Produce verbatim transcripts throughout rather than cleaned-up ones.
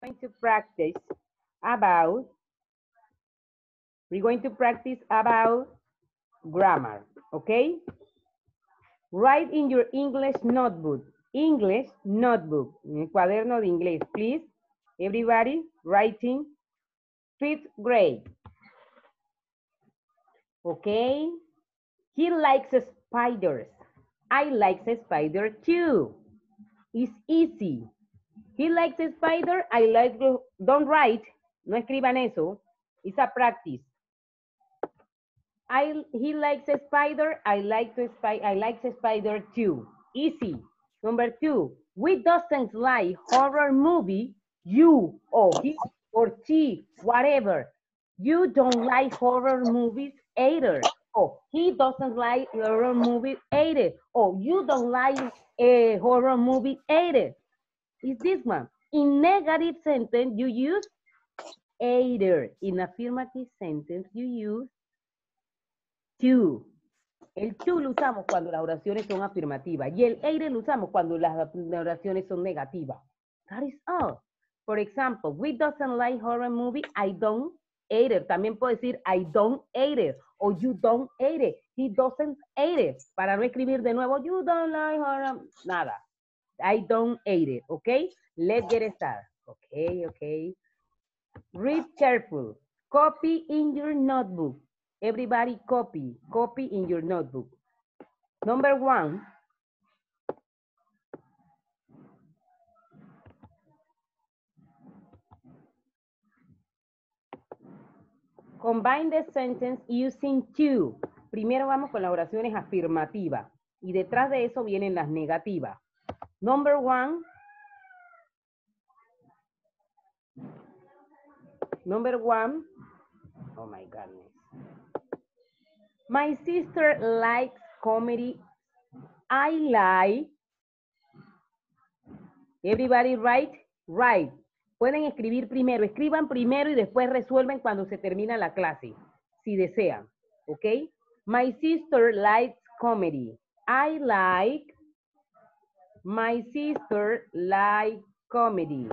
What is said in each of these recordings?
going to practice about, we're going to practice about grammar, okay? Write in your English notebook, English notebook, en el cuaderno de inglés, please. Everybody writing fifth grade. Okay? He likes spiders. I like a spider too. It's easy. He likes a spider. I like, don't write. No escriban eso. It's a practice. I, he likes a spider. I like to spy, I like a spider too. Easy. Number two, we doesn't like horror movie. You or he or she, whatever. You don't like horror movies either. Oh, he doesn't like horror movie either. Oh, you don't like a horror movie either. Is this one. In negative sentence, you use either. In affirmative sentence, you use to. El to lo usamos cuando las oraciones son afirmativas y el either lo usamos cuando las oraciones son negativas. That is all. For example, we doesn't like horror movie. I don't either. También puedo decir I don't either o you don't either. He doesn't either. Para no escribir de nuevo you don't like horror. Nada. I don't either. Okay? Let's get started. Okay, okay. Read careful. Copy in your notebook. Everybody copy. Copy in your notebook. Number one. Combine the sentence using to. Primero vamos con las oraciones afirmativas. Y detrás de eso vienen las negativas. Number one. Number one. Oh my goodness. My sister likes comedy. I like. Everybody write? Write. Pueden escribir primero. Escriban primero y después resuelven cuando se termina la clase. Si desean. ¿Ok? My sister likes comedy. I like. My sister likes comedy.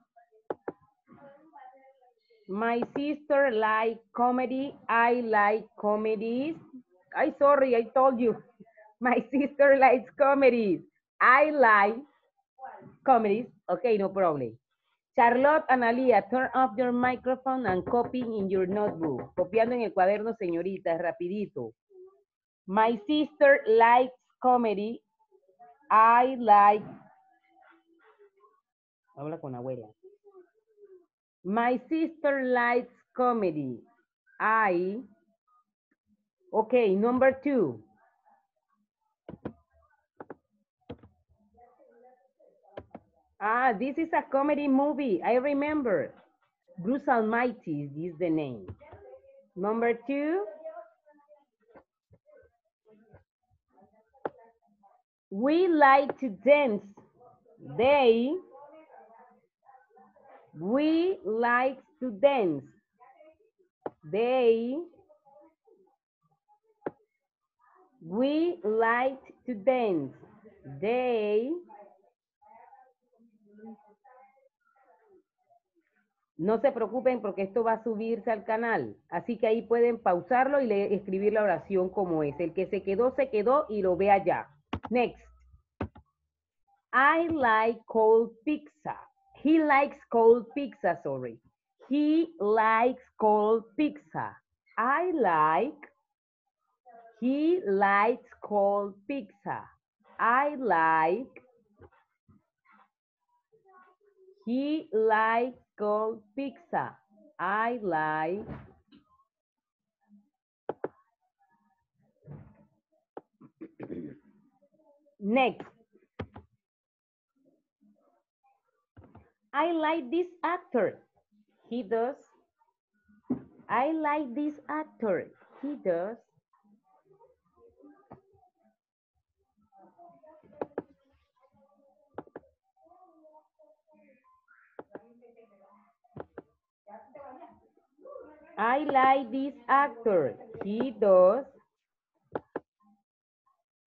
My sister likes comedy. I like comedies. I'm sorry, I told you. My sister likes comedies. I like comedies. Okay, no problem. Charlotte, Analia, turn off your microphone and copy in your notebook. Copiando en el cuaderno, señorita, rapidito. My sister likes comedy. I like. Habla con abuela. My sister likes comedy. I. Okay, number two. Ah, this is a comedy movie. I remember. Bruce Almighty is the name. Number two. We like to dance. They. We like to dance. They. We like to dance. They. No se preocupen porque esto va a subirse al canal. Así que ahí pueden pausarlo y leer, escribir la oración como es. El que se quedó, se quedó y lo ve allá. Next. I like cold pizza. He likes cold pizza, sorry. He likes cold pizza. I like. He likes cold pizza. I like. He likes cold pizza. I like. Next. I like this actor. He does. I like this actor. He does. I like this actor. He does.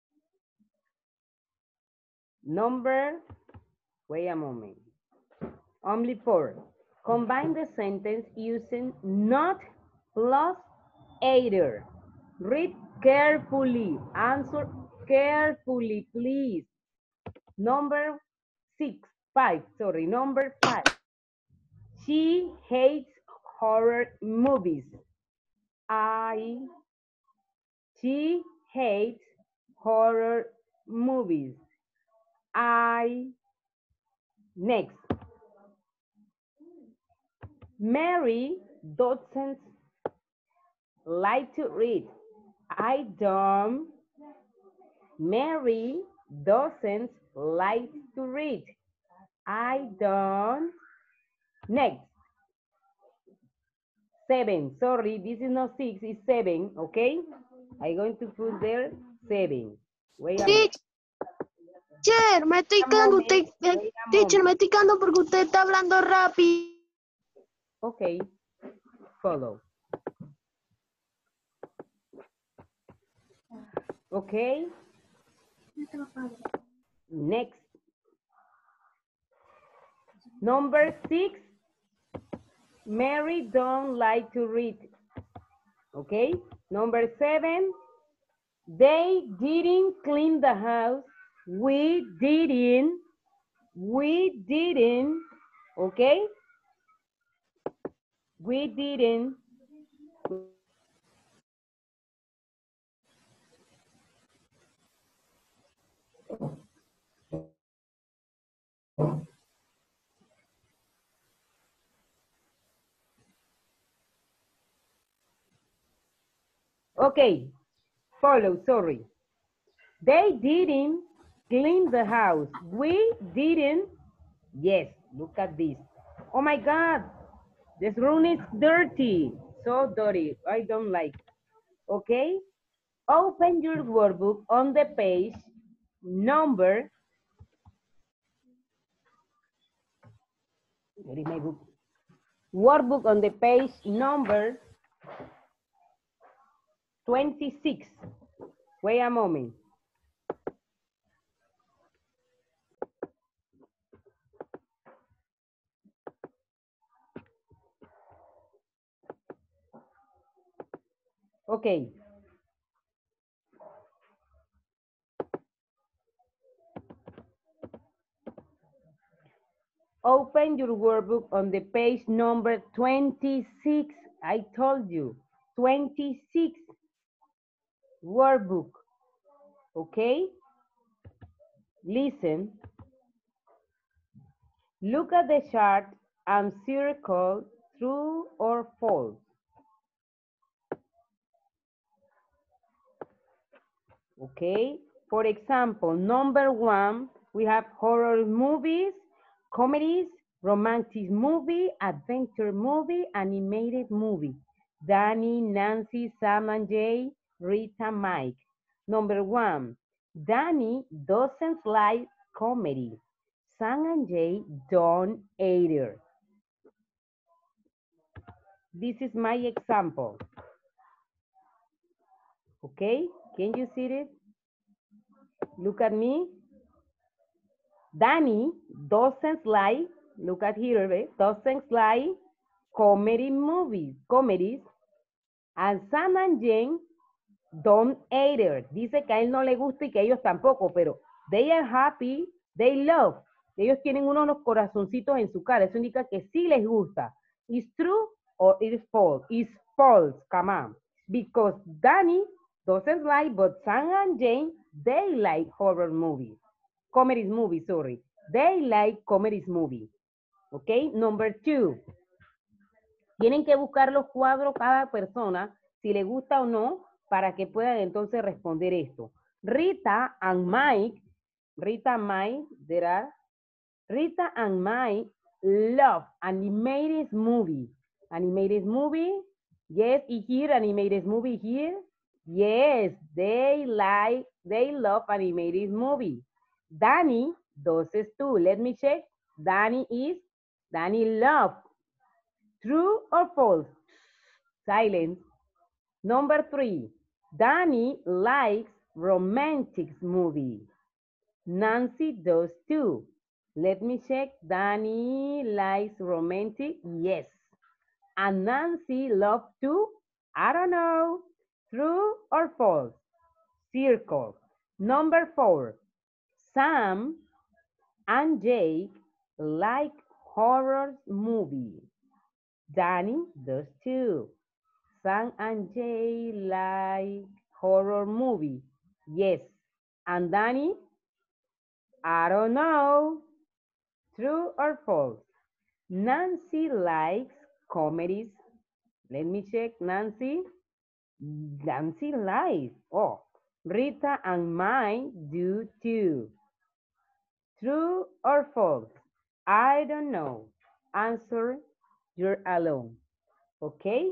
Number, wait a moment. Only four. Combine the sentence using not plus either. Read carefully. Answer carefully, please. Number six, five, sorry, number five. She hates horror movies. I, she hates horror movies. I, next. Mary doesn't like to read. I don't. Mary doesn't like to read. I don't. Next. Seven. Sorry, this is not six, it's seven, okay? I'm going to put there seven. Wait a minute. Teacher, me estoy quedando, usted, eh, teacher, me estoy quedando porque usted está hablando rápido. Okay, follow. Okay. Next. Number six. Mary don't like to read. Okay. Number seven. They didn't clean the house. We didn't. We didn't. Okay. We didn't. Okay, follow, sorry. They didn't clean the house. We didn't. Yes, look at this. Oh my God, this room is dirty. So dirty, I don't like it. Okay, open your workbook on the page number. Where is my book? Workbook on the page number twenty-six. Wait a moment. Okay. Open your workbook on the page number twenty-six. I told you, twenty-six workbook. Okay? Listen. Look at the chart and circle true or false. Okay? For example, number one, we have horror movies, comedies, romantic movie, adventure movie, animated movie. Danny, Nancy, Sam and Jay, Rita, Mike. Number one, Danny doesn't like comedy. Sam and Jay don't either. This is my example. Okay, can you see it? Look at me. Danny doesn't like, look at here, right? Doesn't like comedy movies, comedies. And Sam and Jane don't either. Dice que a él no le gusta y que a ellos tampoco, pero they are happy, they love. Ellos tienen unos corazoncitos en su cara. Eso indica que sí les gusta. Is true or it is false? It's false, come on. Because Danny doesn't like, but Sam and Jane, they like horror movies. Comedies movie, sorry. They like comedies movie. Okay, number two. Tienen que buscar los cuadros cada persona, si le gusta o no, para que puedan entonces responder esto. Rita and Mike, Rita and Mike, there are, Rita and Mike love animated movie. Animated movie, yes, y here, animated movie here. Yes, they like, they love animated movie. Danny does too. Let me check. Danny is, Danny love. True or false? Silence. Number three. Danny likes romantic movie. Nancy does too. Let me check. Danny likes romantic. Yes. And Nancy loves to? I don't know. True or false? Circle. Number four. Sam and Jake like horror movie. Danny does too. Sam and Jay like horror movie. Yes. And Danny? I don't know. True or false? Nancy likes comedies. Let me check. Nancy. Nancy likes. Oh, Rita and Mike do too. True or false? I don't know. Answer, you're alone. ¿Ok?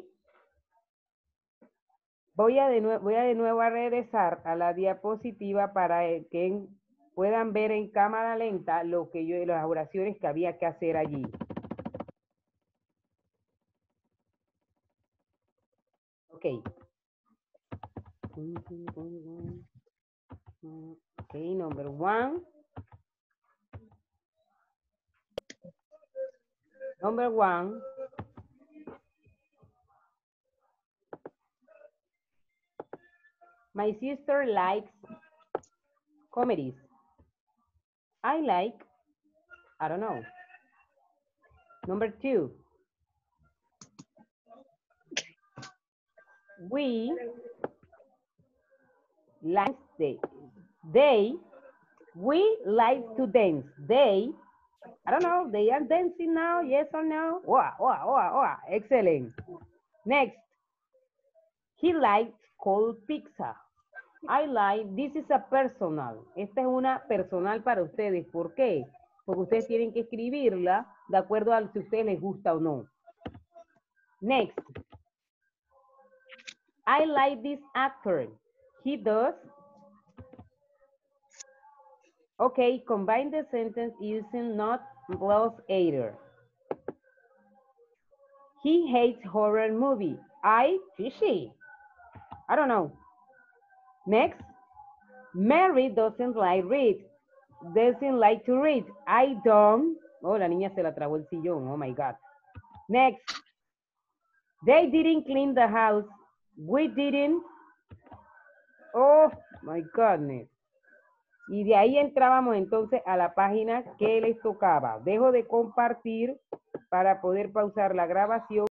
Voy a, de nuevo, voy a de nuevo a regresar a la diapositiva para que puedan ver en cámara lenta lo que yo, las oraciones que había que hacer allí. Ok. Ok, number one. Number one. My sister likes comedies. I like, I don't know. Number two. We like they, they, we like to dance. They, I don't know, they are dancing now, yes or no? Wow, wow, wow, wow, excellent. Next, he likes cold pizza. I like, this is a personal. Esta es una personal para ustedes. ¿Por qué? Porque ustedes tienen que escribirla de acuerdo a si a ustedes les gusta o no. Next. I like this actor. He does. Okay, combine the sentence using not plus either. He hates horror movie. I, fishy. I don't know. Next. Mary doesn't like read. Doesn't like to read. I don't. Oh, la niña se la tragó el sillón. Oh my God. Next. They didn't clean the house. We didn't. Oh my goodness. Y de ahí entrábamos entonces a la página que les tocaba. Dejo de compartir para poder pausar la grabación.